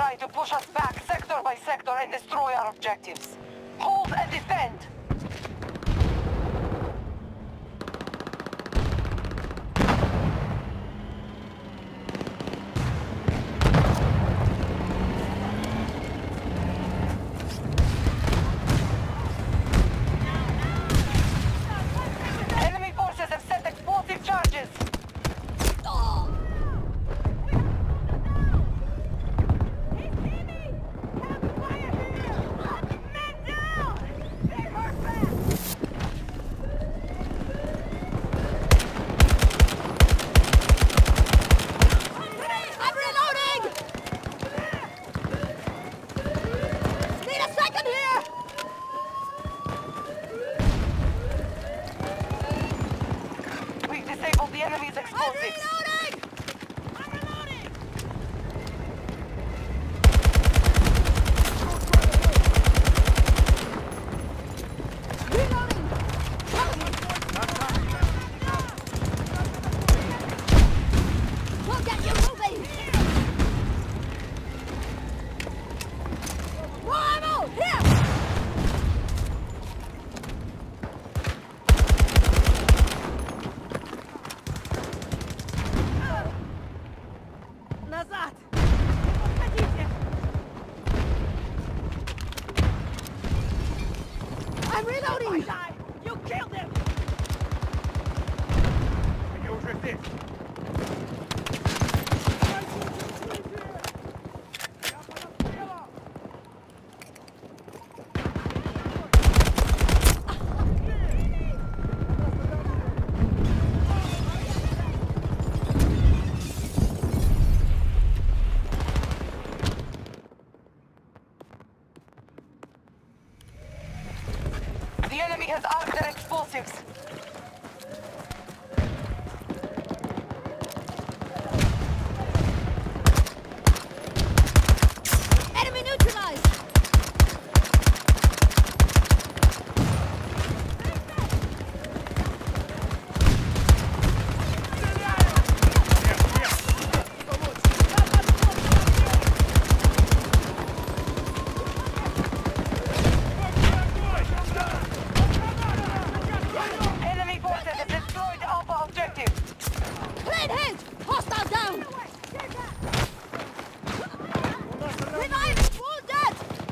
try to push us back sector by sector and destroy our objectives. Hold and defend! Enemy forces have set explosive charges! Disable the enemy's explosives. I'm reloading! Reloading! We'll get you moving! More ammo! Here! Назад! Отходите! I'm reloading! You killed him! Они уже здесь! The enemy has armed their explosives. Enemy neutralized! Enemy forces have destroyed Alpha objective. Clean hit! Hostile down! Revive! Wounded!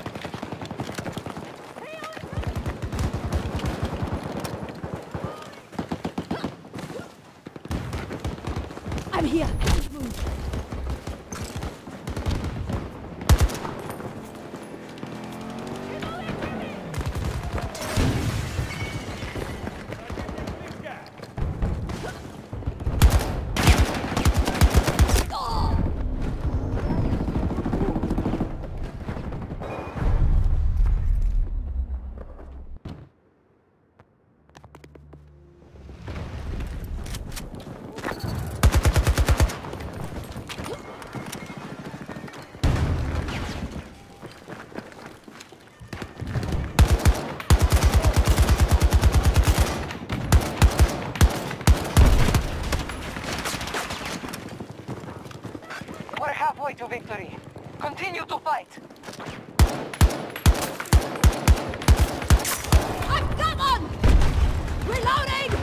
I'm here. Don't move. We're halfway to victory. Continue to fight. I've got one! Reloading!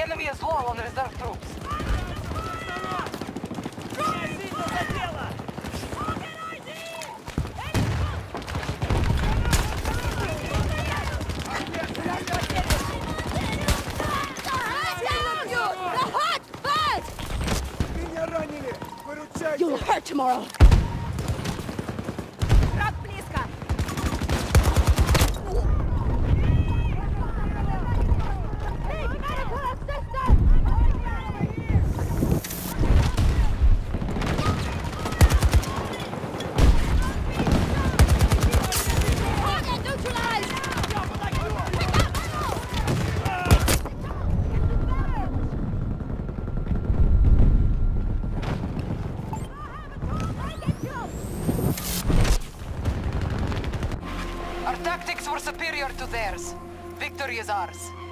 enemy is low on reserve troops. You'll hurt tomorrow. Our tactics were superior to theirs. Victory is ours.